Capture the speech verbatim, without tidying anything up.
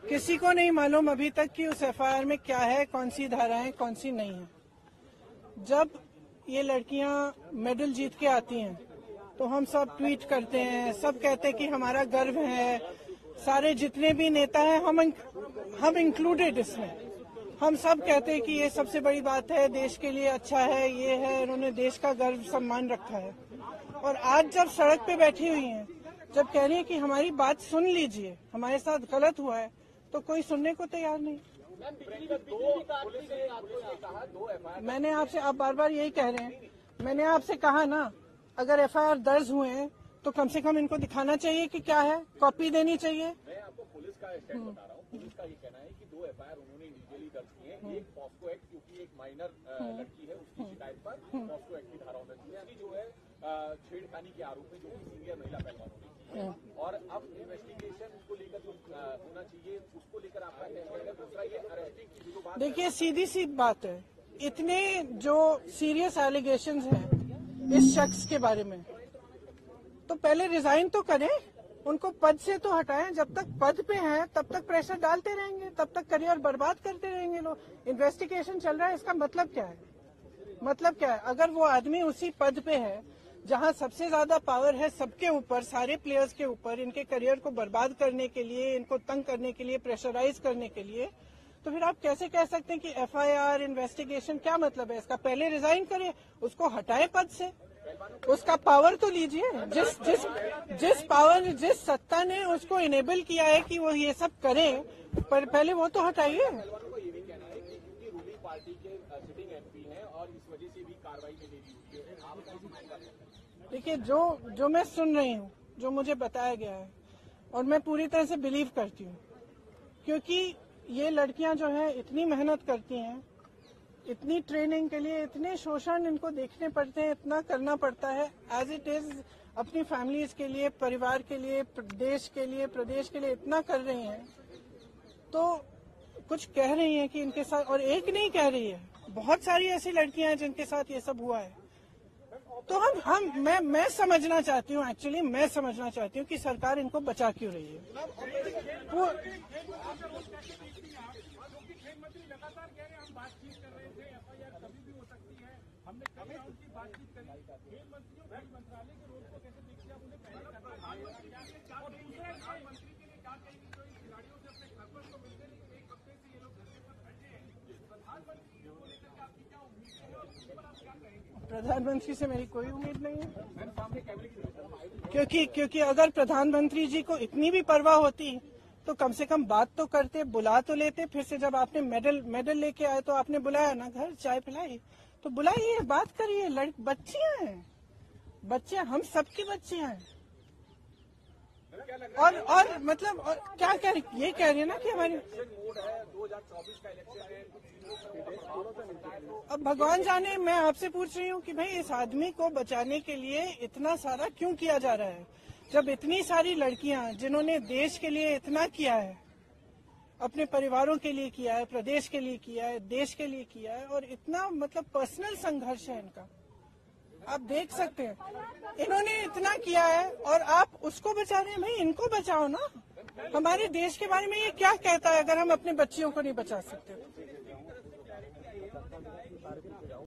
किसी को नहीं मालूम अभी तक कि उस एफ आई आर में क्या है, कौन सी धाराएं कौन सी नहीं है। जब ये लड़कियां मेडल जीत के आती हैं तो हम सब ट्वीट करते हैं, सब कहते हैं कि हमारा गर्व है। सारे जितने भी नेता हैं, हम हम इंक्लूडेड इसमें, हम सब कहते हैं कि ये सबसे बड़ी बात है, देश के लिए अच्छा है, ये है, इन्होंने देश का गर्व सम्मान रखा है। और आज जब सड़क पे बैठी हुई हैं, जब कह रही है कि हमारी बात सुन लीजिए, हमारे साथ गलत हुआ है, तो कोई सुनने को तैयार नहीं। मैंने आपसे, आप बार बार यही कह रहे हैं, मैंने आपसे कहा ना, अगर एफ आई आर दर्ज हुए हैं तो कम से कम इनको दिखाना चाहिए कि क्या है, कॉपी देनी चाहिए। मैं आपको पुलिस का स्टैंड बता रहा हूँ। पुलिस का ये कहना है कि दो एफ आई आर उन्होंने इंडिविजुअली दर्ज किए हैं। एक पॉस्को एक्ट, क्योंकि एक माइनर लड़की है, उसकी शिकायत पर पॉस्को एक्ट की धाराओं में, दूसरी जो है छेड़खानी के आरोप में, जो कि सीनियर महिला पहलवानों ने किया है। और अब इन्वेस्टिगेशन को लेकर जो होना चाहिए उसको लेकर आपका कहना है। दूसरा ये अरेस्टिंग की जो बात, देखिए सीधी सी बात है, इतने जो सीरियस एलिगेशंस हैं इस शख्स के बारे में, तो पहले रिजाइन तो करें, उनको पद से तो हटाएं। जब तक पद पे हैं तब तक प्रेशर डालते रहेंगे, तब तक करियर बर्बाद करते रहेंगे लोग। इन्वेस्टिगेशन चल रहा है, इसका मतलब क्या है? मतलब क्या है? अगर वो आदमी उसी पद पे है जहां सबसे ज्यादा पावर है सबके ऊपर, सारे प्लेयर्स के ऊपर, इनके करियर को बर्बाद करने के लिए, इनको तंग करने के लिए, प्रेशराइज करने के लिए, तो फिर आप कैसे कह सकते हैं कि एफ आई आर इन्वेस्टिगेशन? क्या मतलब है इसका? पहले रिजाइन करें, उसको हटाएं पद से, उसका पावर तो लीजिए। जिस जिस जिस पावर, जिस सत्ता ने उसको इनेबल किया है कि वो ये सब करे, पर पहले वो तो हटाइए। देखिए, जो जो मैं सुन रही हूँ, जो मुझे बताया गया है, और मैं पूरी तरह से बिलीव करती हूँ, क्योंकि ये लड़कियां जो है इतनी मेहनत करती हैं, इतनी ट्रेनिंग के लिए, इतने शोषण इनको देखने पड़ते हैं, इतना करना पड़ता है एज इट इज, अपनी फैमिलीज के लिए, परिवार के लिए, देश के लिए, प्रदेश के लिए इतना कर रही हैं, तो कुछ कह रही हैं कि इनके साथ, और एक नहीं कह रही है, बहुत सारी ऐसी लड़कियां हैं जिनके साथ ये सब हुआ है। तो हम हम मैं मैं समझना चाहती हूँ, एक्चुअली मैं समझना चाहती हूँ कि सरकार इनको बचा क्यों रही है। वो प्रधानमंत्री से मेरी कोई उम्मीद नहीं है, क्योंकि क्योंकि अगर प्रधानमंत्री जी को इतनी भी परवाह होती तो कम से कम बात तो करते, बुला तो लेते। फिर से जब आपने मेडल मेडल लेके आए तो आपने बुलाया ना, घर चाय पिलाई, तो बुलाइए, बात करिए। लड़ बच्चियां हैं, बच्चे, हम सबकी बच्चियां हैं। और और मतलब और क्या कह रही, ये कह रही है ना कि हमारी, अब भगवान जाने। मैं आपसे पूछ रही हूँ कि भाई इस आदमी को बचाने के लिए इतना सारा क्यों किया जा रहा है, जब इतनी सारी लड़कियां जिन्होंने देश के लिए इतना किया है, अपने परिवारों के लिए किया है, प्रदेश के लिए किया है, देश के लिए किया है, और इतना मतलब पर्सनल संघर्ष है इनका, आप देख सकते हैं। इन्होंने इतना किया है और आप उसको बचा रहे हैं। भाई इनको बचाओ ना। हमारे देश के बारे में ये क्या कहता है अगर हम अपने बच्चियों को नहीं बचा सकते?